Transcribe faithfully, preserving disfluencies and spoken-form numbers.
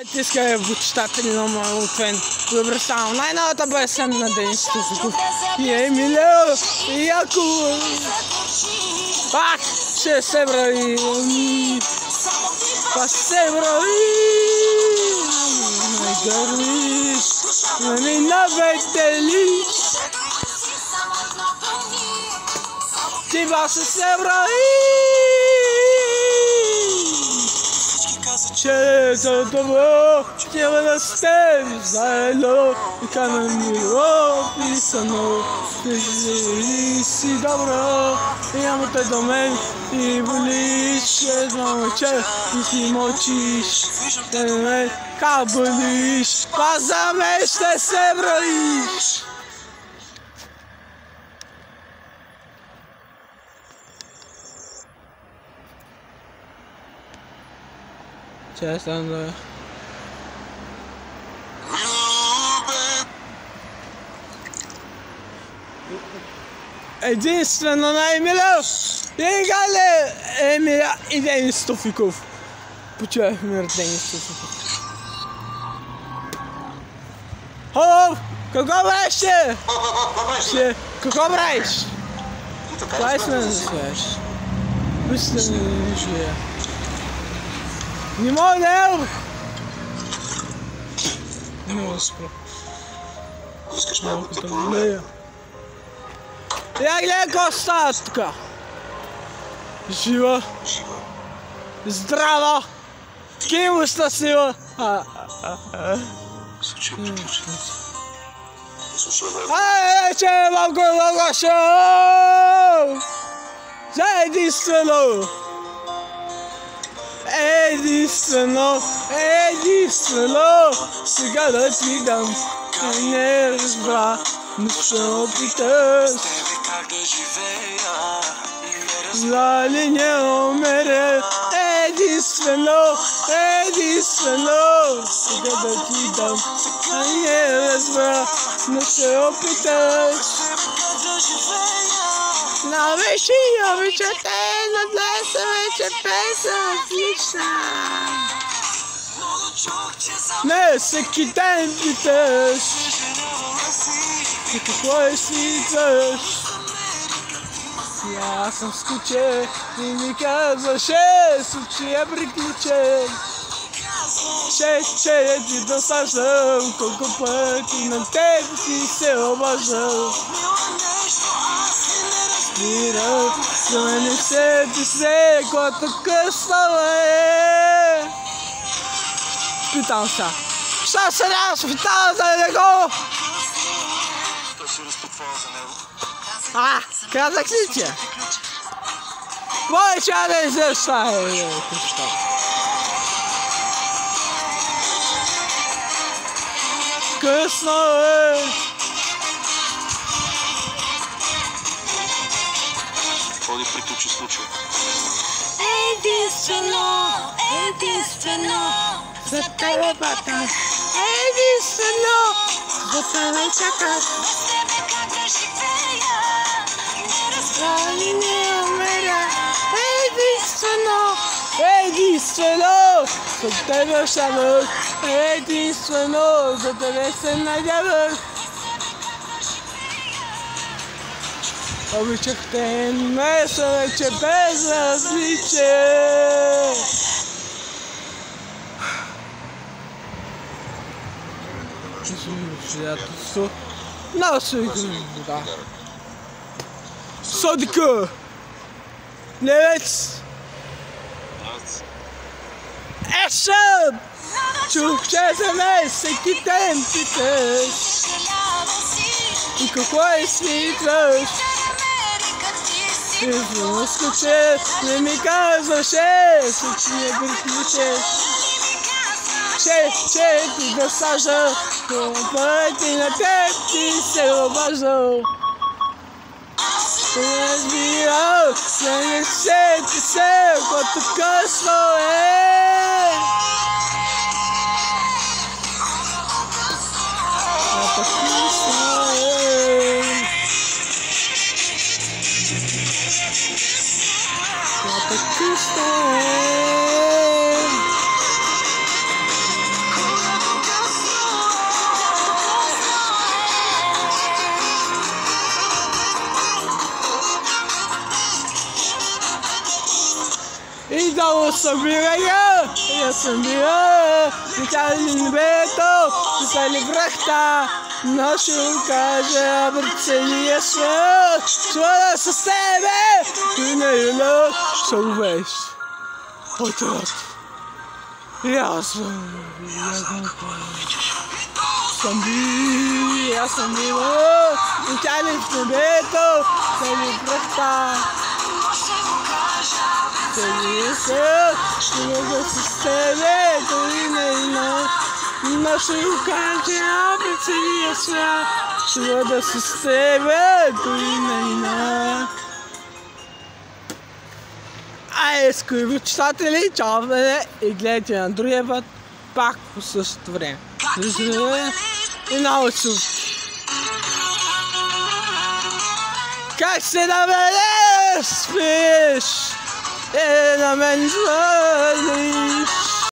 Иска е в очитатели на моя отвен. Добре, само най-новата песен на Денис Туфиков. И Емилио, и Яко. Пак ще се брави. Пак се брави. Не гървиш, не ми наведели. Ти пак ще се брави. Че за добро няма да сте заедно и камен миро писано. Ти си добро и нямате до мен и болиш едно че и ти мълчиш. Те ме кабелиш, па за мен ще се броиш. Честно да. Единствено на Емилио и Гале Емилия и Денис Туфиков. Почувахме Денис Туфиков. Хо, какво беше? Ще, какво правиш? Това искаме да свеш. Мисля да не живея. Не мога да ел! Не мога да спра. Искаш малко да помогна? Я гледай какво става тука. Жива. Жива. Здрава. Кимо щастлива. Случай приключен. Слушай, бе. Ай, че е малко много шоу! За единствено! Единствено, единствено, сега да ти дам, ай не разбра, но ще опиташ. Дали не умере, единствено, единствено, сега да ти дам, ай не разбра, но ще опиташ. Навеши, обичате, надлеса вече песен отлична. Не, всеки ден питаш и какво е свиташ. И аз съм скучен и ми казваше, случая приключен. Че, че ти досаждам, колко пъти на теб ти се обаждам. Мира, за мене се ти се, когато късно е. Питам се, що се нямаш питал за него? Той се разтопвава за него. А, казах си че. Повече да изяща е, късно е. Ходи приключи случай. Единствено, единствено, За тебе бата. Единствено, за тебе чакаш. без тебе как да живея, не разбрах. Дали не умера. Единствено, единствено, за тебе шамък. Единствено, за тебе се надявах. Обичах те, не са вече без различие. Приятелство. Много се да. Содика. Левец. Екшън. Чух, че за мен всеки ден питаш. И какво е свитваш? И в скуче не ми казваше, случая приключен. Че, че ти да сажа, пъти на теб ти се обаждал. Разбирал, не се ти се, когато късно е. Когато късно е. Когато късно е. Аз съм била, аз съм била, Витали небето, Витали връхта, но ще го кажа пред целия свят, свода с тебе, и на юна ще увеш. Отрод. И аз съм, съм бил, аз съм била, Витали в небето, Витали връхта. Целия свят, ще бъда с тебе, дори не има. Но ще го кажа пред целия свят, ще бъда с тебе, дори не има. Ай, скъпи читатели, чао бе и гледайте на другия път, пак по същото време. Здраве и много чувки. Как се да бъде спиш? Е, на мен звъниш.